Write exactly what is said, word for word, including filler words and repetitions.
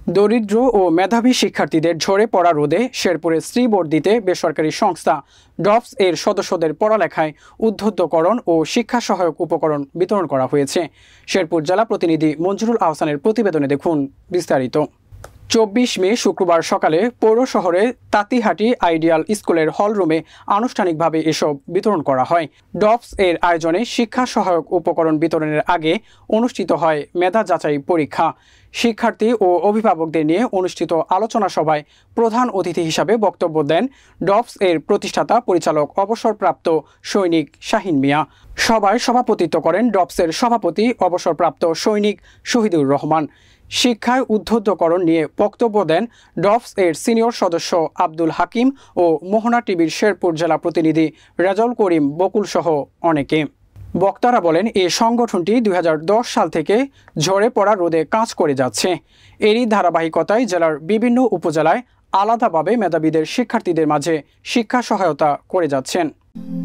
দরিদ্র ও মেধাবী শিক্ষার্থীদের ঝরে পড়া রোধে শেরপুরে শ্রীবর্দিতে বেসরকারি সংস্থা ডপস এর সদস্যদের পড়ালেখায় উদ্বুদ্ধকরণ ও শিক্ষা সহায়ক উপকরণ বিতরণ করা হয়েছে। শেরপুর জেলা প্রতিনিধি মঞ্জুরুল আহসানের প্রতিবেদনে দেখুন বিস্তারিত। চব্বিশ মে শুক্রবার সকালে পৌর শহরে তাঁতিহাটি আইডিয়াল স্কুলের হলরুমে আনুষ্ঠানিকভাবে এসব বিতরণ করা হয়। ডপস এর আয়োজনে শিক্ষা সহায়ক উপকরণ বিতরণের আগে অনুষ্ঠিত হয় মেধা যাচাই পরীক্ষা। শিক্ষার্থী ও অভিভাবকদের নিয়ে অনুষ্ঠিত আলোচনা সভায় প্রধান অতিথি হিসাবে বক্তব্য দেন ডপস এর প্রতিষ্ঠাতা পরিচালক অবসরপ্রাপ্ত সৈনিক শাহিন মিয়া। সভায় সভাপতিত্ব করেন ডপসের সভাপতি অবসরপ্রাপ্ত সৈনিক শহীদুর রহমান। শিক্ষায় উদ্বুদ্ধকরণ নিয়ে বক্তব্য দেন ডপস এর সিনিয়র সদস্য আব্দুল হাকিম ও মোহনা টিভির শেরপুর জেলা প্রতিনিধি রেজাউল করিম বকুল সহ অনেকে। বক্তারা বলেন, এই সংগঠনটি দুই হাজার দশ সাল থেকে ঝরে পড়া রোধে কাজ করে যাচ্ছে। এরই ধারাবাহিকতায় জেলার বিভিন্ন উপজেলায় আলাদাভাবে মেধাবীদের শিক্ষার্থীদের মাঝে শিক্ষা সহায়তা করে যাচ্ছেন।